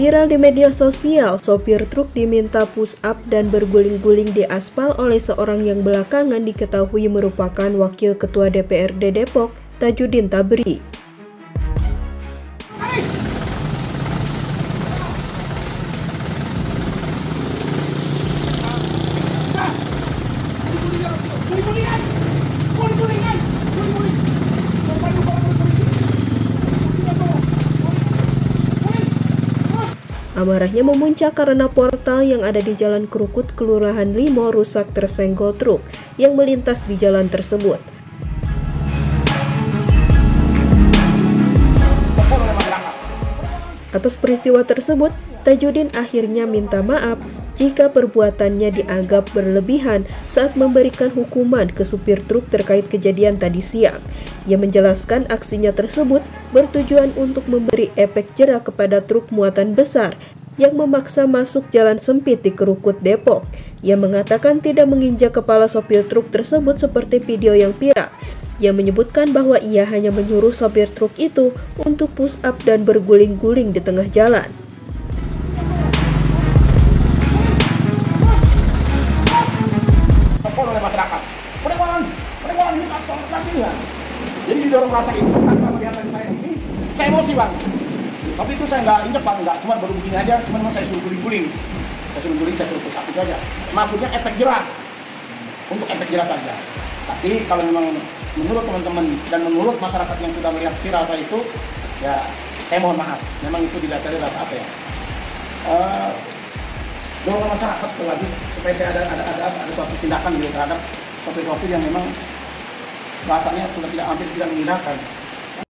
Viral di media sosial, sopir truk diminta push up dan berguling-guling di aspal oleh seorang yang belakangan diketahui merupakan Wakil Ketua DPRD Depok, Tajudin Tabri. Amarahnya memuncak karena portal yang ada di Jalan Krukut, Kelurahan Limo rusak tersenggol truk yang melintas di jalan tersebut. Atas peristiwa tersebut, Tajudin akhirnya minta maaf jika perbuatannya dianggap berlebihan saat memberikan hukuman ke supir truk terkait kejadian tadi siang. Ia menjelaskan aksinya tersebut bertujuan untuk memberi efek jera kepada truk muatan besar yang memaksa masuk jalan sempit di Krukut, Depok. Ia mengatakan tidak menginjak kepala sopir truk tersebut seperti video yang viral. Ia menyebutkan bahwa ia hanya menyuruh sopir truk itu untuk push up dan berguling-guling di tengah jalan. Oleh masyarakat, jadi didorong rasa itu tanpa kelihatan saya ini, saya emosi bang. Tapi itu saya nggak injek bang, nggak, cuma baru begini aja, cuma saya suruh guling-guling, saya suruh push up aja. Maksudnya efek jerah, untuk efek jerah saja. Tapi kalau memang menurut teman-teman dan menurut masyarakat yang sudah melihat viral saya itu, ya saya mohon maaf, memang itu didasari rasa apa ya? Dorong masyarakat lagi supaya saya ada suatu tindakan gitu terhadap sopir-sopir yang memang rasanya sudah hampir tidak menggunakan.